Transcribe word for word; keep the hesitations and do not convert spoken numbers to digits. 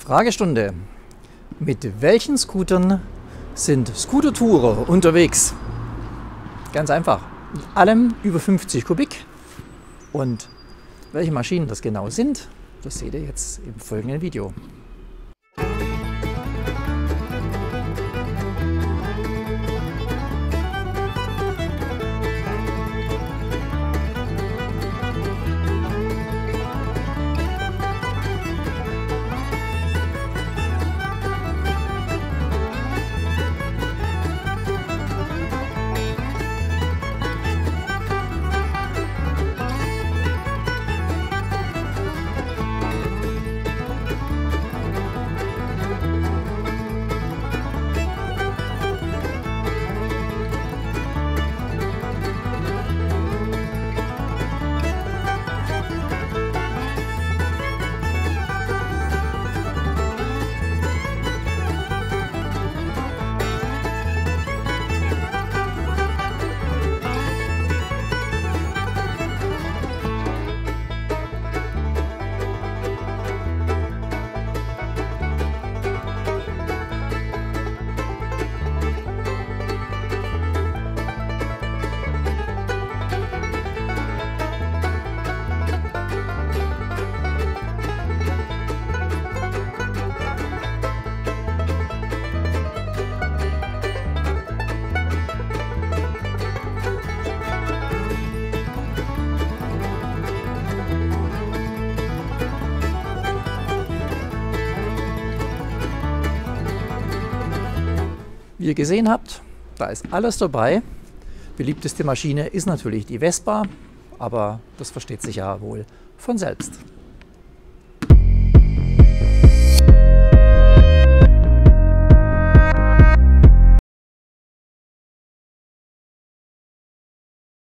Fragestunde. Mit welchen Scootern sind Scooter-Tourer unterwegs? Ganz einfach. Mit allem über fünfzig Kubik. Und welche Maschinen das genau sind, das seht ihr jetzt im folgenden Video. Wie ihr gesehen habt, da ist alles dabei. Beliebteste Maschine ist natürlich die Vespa, aber das versteht sich ja wohl von selbst.